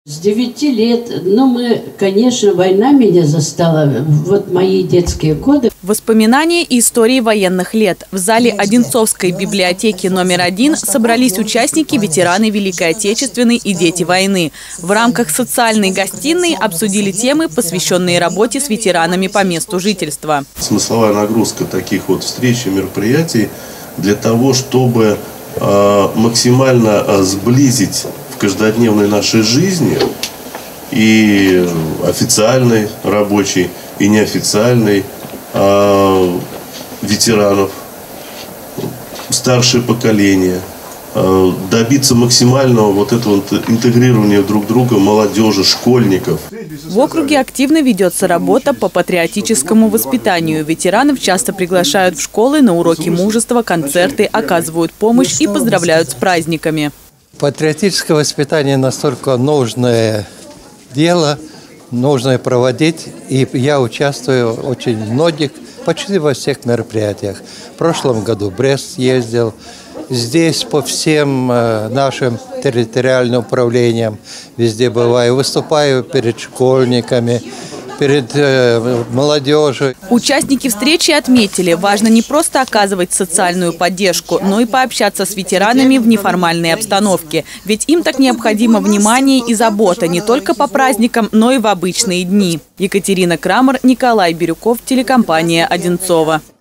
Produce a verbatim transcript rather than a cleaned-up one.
С девяти лет, ну мы, конечно, война меня застала, вот мои детские годы. Воспоминания и истории военных лет. В зале Одинцовской библиотеки номер один собрались участники, ветераны Великой Отечественной и дети войны. В рамках социальной гостиной обсудили темы, посвященные работе с ветеранами по месту жительства. Смысловая нагрузка таких вот встреч и мероприятий для того, чтобы э, максимально э, сблизить в каждодневной нашей жизни и официальной рабочей, и неофициальной э, ветеранов, старшее поколение, э, добиться максимального вот этого интегрирования друг друга молодежи, школьников. В округе активно ведется работа по патриотическому воспитанию. Ветеранов часто приглашают в школы на уроки мужества, концерты, оказывают помощь и поздравляют с праздниками. Патриотическое воспитание настолько нужное дело, нужно проводить. И я участвую очень многих, почти во всех мероприятиях. В прошлом году в Брест ездил. Здесь по всем нашим территориальным управлениям везде бываю. Выступаю перед школьниками, перед э, молодежью. Участники встречи отметили, важно не просто оказывать социальную поддержку, но и пообщаться с ветеранами в неформальной обстановке. Ведь им так необходимо внимание и забота не только по праздникам, но и в обычные дни. Екатерина Крамер, Николай Бирюков, телекомпания «Одинцово».